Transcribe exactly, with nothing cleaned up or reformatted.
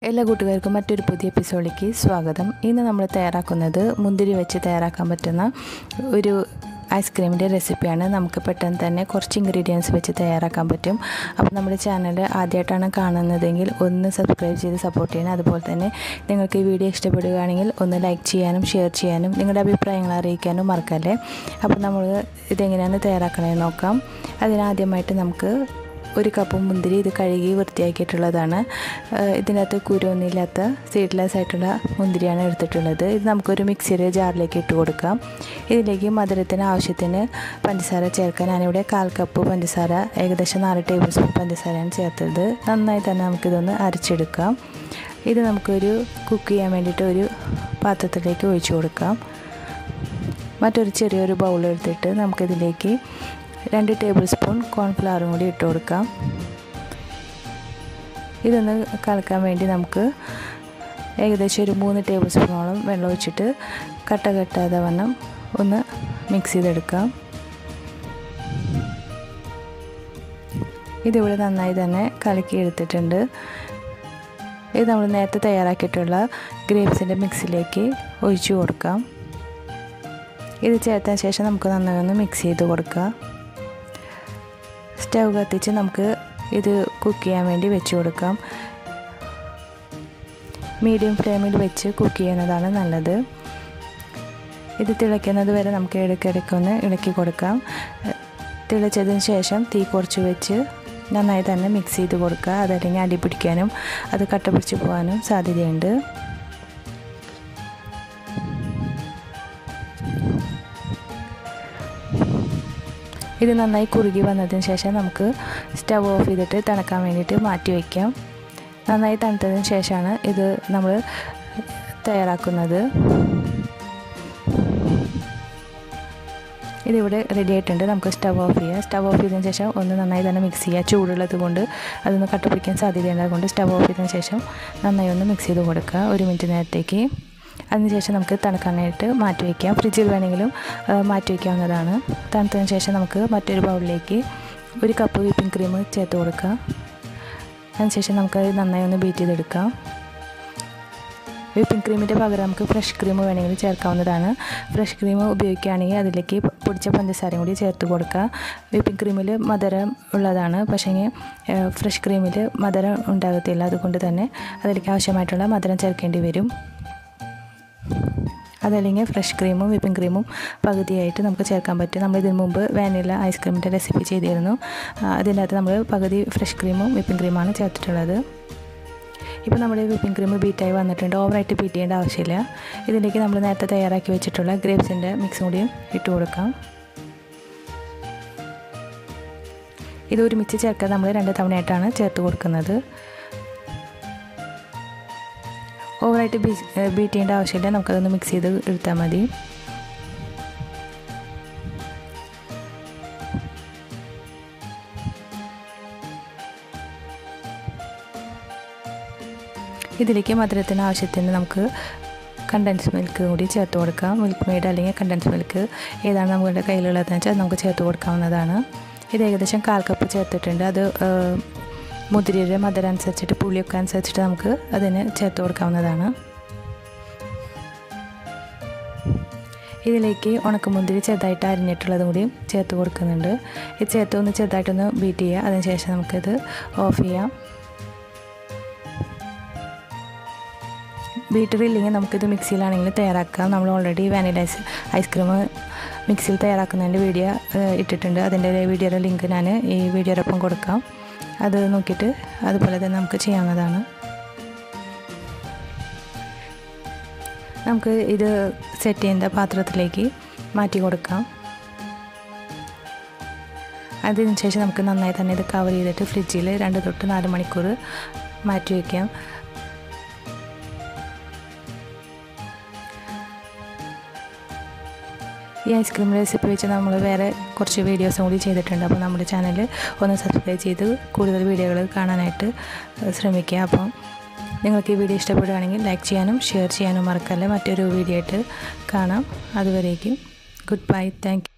എല്ലാ കൂട്ടുകാർക്കും മറ്റൊരു പുതിയ എപ്പിസോഡിലേക്ക് സ്വാഗതം. ഇന്ന് നമ്മൾ തയ്യാറാക്കുന്നത് മുന്തിരി വെച്ച് തയ്യാറാക്കാൻ പറ്റുന്ന ഒരു ഐസ്ക്രീമിൻ്റെ റെസിപ്പിയാണ്. നമുക്ക് പെട്ടെന്ന് തന്നെ കുറച്ച് ഇൻഗ്രീഡിയൻസ് വെച്ച് തയ്യാറാക്കാൻ പറ്റും. അപ്പോൾ നമ്മുടെ ചാനൽ ആദ്യമായിട്ടാണ് കാണുന്നതെങ്കിൽ ഒന്ന് സബ്സ്ക്രൈബ് ചെയ്ത് സപ്പോർട്ട് ചെയ്യണം. അതുപോലെ തന്നെ നിങ്ങൾക്ക് ഈ വീഡിയോ ഇഷ്ടപ്പെടുകയാണെങ്കിൽ ഒന്ന് ലൈക്ക് ചെയ്യാനും ഷെയർ ചെയ്യാനും നിങ്ങളുടെ അഭിപ്രായങ്ങൾ അറിയിക്കാനും മറക്കല്ലേ. അപ്പോൾ നമ്മൾ ഇതെങ്ങനെയാണ് തയ്യാറാക്കണമെന്ന് നോക്കാം. അതിനാദ്യമായിട്ട് നമുക്ക് ഒരു കപ്പ് മുന്തിരി ഇത് കഴുകി വൃത്തിയാക്കിയിട്ടുള്ളതാണ്. ഇതിനകത്ത് കുരുവൊന്നുമില്ലാത്ത സീഡ്ലെസ് ആയിട്ടുള്ള മുന്തിരിയാണ് എടുത്തിട്ടുള്ളത്. ഇത് നമുക്കൊരു മിക്സിയുടെ ജാറിലേക്ക് ഇട്ട് കൊടുക്കാം. ഇതിലേക്ക് മധുരത്തിന് ആവശ്യത്തിന് പഞ്ചസാര ചേർക്കാൻ ഞാനിവിടെ കാൽ കപ്പ് പഞ്ചസാര, ഏകദേശം നാല് ടേബിൾ സ്പൂൺ പഞ്ചസാരയാണ് ചേർത്തത്. നന്നായി തന്നെ നമുക്കിതൊന്ന് അരച്ചെടുക്കാം. ഇത് നമുക്കൊരു കുക്ക് ചെയ്യാൻ വേണ്ടിയിട്ട് ഒരു പാത്രത്തിലേക്ക് ഒഴിച്ചു കൊടുക്കാം. മറ്റൊരു ചെറിയൊരു ബൗൾ എടുത്തിട്ട് നമുക്കിതിലേക്ക് രണ്ട് ടേബിൾ സ്പൂൺ കോൺഫ്ലവറും കൂടി ഇട്ട് കൊടുക്കാം. ഇതൊന്ന് കലക്കാൻ വേണ്ടി നമുക്ക് ഏകദേശം ഒരു മൂന്ന് ടേബിൾ സ്പൂണോളം വെള്ളം ഒഴിച്ചിട്ട് കട്ട കെട്ടാതെ വണ്ണം ഒന്ന് മിക്സ് ചെയ്തെടുക്കാം. ഇതിവിടെ നന്നായി തന്നെ കലക്കി എടുത്തിട്ടുണ്ട്. ഇത് നമ്മൾ നേരത്തെ തയ്യാറാക്കിയിട്ടുള്ള ഗ്രേപ്സിൻ്റെ മിക്സിലേക്ക് ഒഴിച്ചു കൊടുക്കാം. ഇത് ചേർത്തതിന് ശേഷം നമുക്ക് നന്നായി ഒന്ന് മിക്സ് ചെയ്ത് കൊടുക്കാം. സ്റ്റവ് കത്തിച്ച് നമുക്ക് ഇത് കുക്ക് ചെയ്യാൻ വേണ്ടി വെച്ച് കൊടുക്കാം. മീഡിയം ഫ്ലെയിമിൽ വെച്ച് കുക്ക് ചെയ്യുന്നതാണ് നല്ലത്. ഇത് തിളയ്ക്കുന്നത് വരെ നമുക്ക് ഇടയ്ക്കിടയ്ക്കൊന്ന് ഇളക്കി കൊടുക്കാം. തിളച്ചതിന് ശേഷം തീ കുറച്ച് വെച്ച് നന്നായി തന്നെ മിക്സ് ചെയ്ത് കൊടുക്കുക. അതല്ലെങ്കിൽ അടി പിടിക്കാനും അത് കട്ട പിടിച്ച് പോകാനും സാധ്യതയുണ്ട്. ഇത് നന്നായി കുറുകി വന്നതിന് ശേഷം നമുക്ക് സ്റ്റവ് ഓഫ് ചെയ്തിട്ട് തണുക്കാൻ വേണ്ടിയിട്ട് മാറ്റി വയ്ക്കാം. നന്നായി തണുത്തതിന് ശേഷമാണ് ഇത് നമ്മൾ തയ്യാറാക്കുന്നത്. ഇതിവിടെ റെഡി ആയിട്ടുണ്ട്. നമുക്ക് സ്റ്റവ് ഓഫ് ചെയ്യാം. സ്റ്റവ് ഓഫ് ചെയ്തതിന് ശേഷം ഒന്ന് നന്നായി തന്നെ മിക്സ് ചെയ്യുക. ചൂടുള്ളത് കൊണ്ട് അതൊന്ന് കട്ടപിടിക്കാൻ സാധ്യതയുണ്ട്. അതുകൊണ്ട് സ്റ്റവ് ഓഫ് ചെയ്തതിന് ശേഷം നന്നായി ഒന്ന് മിക്സ് ചെയ്ത് കൊടുക്കുക ഒരു മിനിറ്റ് നേരത്തേക്ക്. അതിനുശേഷം നമുക്ക് തണുക്കാനായിട്ട് മാറ്റി വയ്ക്കാം. ഫ്രിഡ്ജിൽ വേണമെങ്കിലും മാറ്റി വയ്ക്കാവുന്നതാണ്. തണുത്തതിന് ശേഷം നമുക്ക് മറ്റൊരു ബൗളിലേക്ക് ഒരു കപ്പ് വിപ്പിംഗ് ക്രീം ചേർത്ത് കൊടുക്കാം. അതിനുശേഷം നമുക്ക് നന്നായി ഒന്ന് ബീറ്റ് ചെയ്തെടുക്കാം. വിപ്പിംഗ് ക്രീമിൻ്റെ പകരം നമുക്ക് ഫ്രഷ് ക്രീം വേണമെങ്കിൽ ചേർക്കാവുന്നതാണ്. ഫ്രഷ് ക്രീം ഉപയോഗിക്കുകയാണെങ്കിൽ അതിലേക്ക് പൊടിച്ച പഞ്ചസാരയും കൂടി ചേർത്ത് കൊടുക്കുക. വിപ്പിംഗ് ക്രീമിൽ മധുരം ഉള്ളതാണ്, പക്ഷേ ഫ്രഷ് ക്രീമിൽ മധുരം ഉണ്ടാകത്തില്ല. അതുകൊണ്ട് തന്നെ അതിലേക്ക് ആവശ്യമായിട്ടുള്ള മധുരം ചേർക്കേണ്ടി വരും. അതല്ലെങ്കിൽ ഫ്രഷ് ക്രീമും വിപ്പിംഗ് ക്രീമും പകുതിയായിട്ട് നമുക്ക് ചേർക്കാൻ പറ്റും. നമ്മൾ ഇതിനു മുമ്പ് വാനില ഐസ്ക്രീമിൻ്റെ റെസിപ്പി ചെയ്തിരുന്നു. അതിൻ്റെ അകത്ത് നമ്മൾ പകുതി ഫ്രഷ് ക്രീമും വിപ്പിംഗ് ക്രീമാണ് ചേർത്തിട്ടുള്ളത്. ഇപ്പോൾ നമ്മുടെ വിപ്പിംഗ് ക്രീം ബീറ്റായി വന്നിട്ടുണ്ട്. ഓവറായിട്ട് ബീറ്റ് ചെയ്യേണ്ട ആവശ്യമില്ല. ഇതിലേക്ക് നമ്മൾ നേരത്തെ തയ്യാറാക്കി വെച്ചിട്ടുള്ള ഗ്രേപ്സിൻ്റെ മിക്സും കൂടിയും ഇട്ട് കൊടുക്കാം. ഇത് ഒരുമിച്ച് ചേർക്കാൻ നമ്മൾ രണ്ട് തവണയായിട്ടാണ് ചേർത്ത് കൊടുക്കുന്നത്. ഓവറായിട്ട് ബീ ബീറ്റ് ചെയ്യേണ്ട ആവശ്യമില്ല. നമുക്കതൊന്ന് മിക്സ് ചെയ്ത് എടുത്താൽ മതി. ഇതിലേക്ക് മധുരത്തിന് ആവശ്യത്തിന് നമുക്ക് കണ്ടൻസ് മിൽക്ക് കൂടി ചേർത്ത് കൊടുക്കാം. മിൽക്ക് മെയ്ഡ് അല്ലെങ്കിൽ കണ്ടൻസ് മിൽക്ക് ഏതാണ് നമ്മുടെ കയ്യിലുള്ളതെന്ന് വെച്ചാൽ നമുക്ക് ചേർത്ത് കൊടുക്കാവുന്നതാണ്. ഇത് ഏകദേശം കാൽ കപ്പ് ചേർത്തിട്ടുണ്ട്. അത് മുന്തിരിയുടെ മധുരം അനുസരിച്ചിട്ട് പുളിയൊക്കെ അനുസരിച്ചിട്ട് നമുക്ക് അതിന് ചേർത്ത് കൊടുക്കാവുന്നതാണ്. ഇതിലേക്ക് ഉണക്കമുന്തിരി ചെറുതായിട്ട് അരിഞ്ഞിട്ടുള്ളതും കൂടി ചേർത്ത് കൊടുക്കുന്നുണ്ട്. ഇത് ചേർത്ത് ഒന്ന് ചെറുതായിട്ടൊന്ന് ബീറ്റ് ചെയ്യുക. അതിനുശേഷം നമുക്കിത് ഓഫ് ചെയ്യാം. ബീറ്റർ ഇല്ലെങ്കിൽ നമുക്കിത് മിക്സിയിലാണെങ്കിൽ തയ്യാറാക്കാം. നമ്മൾ ഓൾറെഡി വാനില ഐസ് ഐസ്ക്രീം മിക്സിയിൽ തയ്യാറാക്കുന്നതിൻ്റെ വീഡിയോ ഇട്ടിട്ടുണ്ട്. അതിൻ്റെ വീഡിയോയുടെ ലിങ്ക് ഞാൻ ഈ വീഡിയോടൊപ്പം കൊടുക്കാം. അത് നോക്കിയിട്ട് അതുപോലെ തന്നെ നമുക്ക് ചെയ്യാവുന്നതാണ്. നമുക്ക് ഇത് സെറ്റ് ചെയ്യുന്ന പാത്രത്തിലേക്ക് മാറ്റി കൊടുക്കാം. അതിന് ശേഷം നമുക്ക് നന്നായി തന്നെ ഇത് കവർ ചെയ്തിട്ട് ഫ്രിഡ്ജിൽ രണ്ട് തൊട്ട് നാല് മണിക്കൂർ മാറ്റി വയ്ക്കാം. ഈ ഐസ്ക്രീം റെസിപ്പി വെച്ച് നമ്മൾ വേറെ കുറച്ച് വീഡിയോസും കൂടി ചെയ്തിട്ടുണ്ട്. അപ്പോൾ നമ്മുടെ ചാനൽ ഒന്ന് സബ്സ്ക്രൈബ് ചെയ്ത് കൂടുതൽ വീഡിയോകൾ കാണാനായിട്ട് ശ്രമിക്കുക. അപ്പം നിങ്ങൾക്ക് ഈ വീഡിയോ ഇഷ്ടപ്പെടുകയാണെങ്കിൽ ലൈക്ക് ചെയ്യാനും ഷെയർ ചെയ്യാനും മറക്കല്ലേ. മറ്റൊരു വീഡിയോ ആയിട്ട് കാണാം. അതുവരേക്കും ഗുഡ് ബൈ. Thank you.